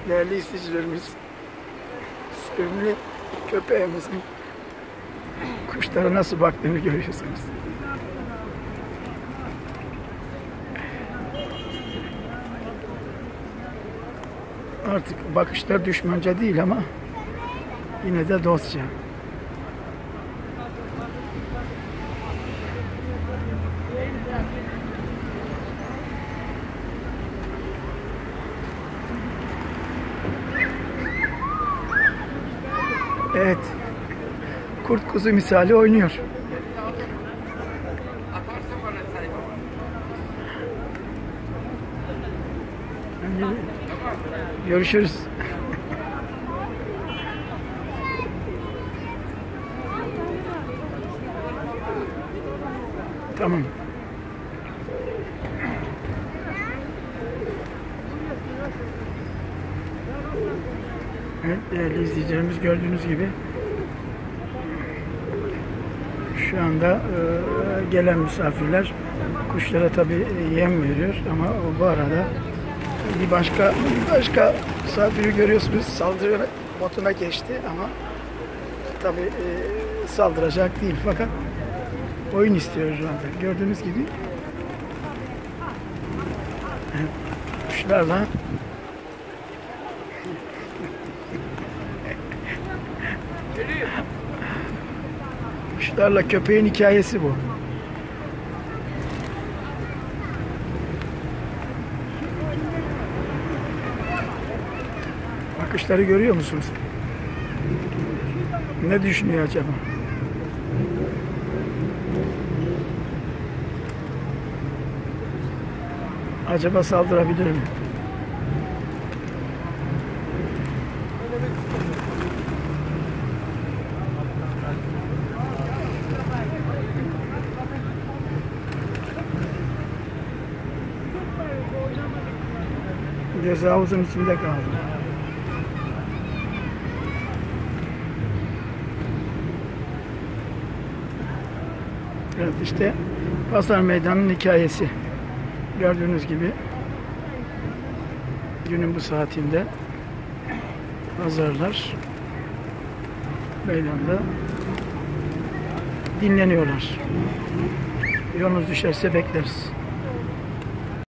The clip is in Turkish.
değerli izleyicilerimiz, sevimli köpeğimizin kuşlara nasıl baktığını görüyorsunuz. Artık bakışlar düşmanca değil ama yine de dostça. Evet, kurt kuzu misali oynuyor. Görüşürüz. Tamam. Evet, değerli izleyicilerimiz, gördüğünüz gibi şu anda gelen misafirler kuşlara tabi yem veriyor ama bu arada bir başka misafiri görüyorsunuz, saldırı moduna geçti ama tabi saldıracak değil fakat oyun istiyor şu anda. Gördüğünüz gibi kuşlarla köpeğin hikayesi bu. Bakışları görüyor musunuz? Ne düşünüyor acaba? Acaba saldırabilir mi? Ceza havuzun içinde kaldı. Evet, işte Pazar Meydanı'nın hikayesi. Gördüğünüz gibi günün bu saatinde pazarlar meydanda dinleniyorlar. Yolunuz düşerse bekleriz.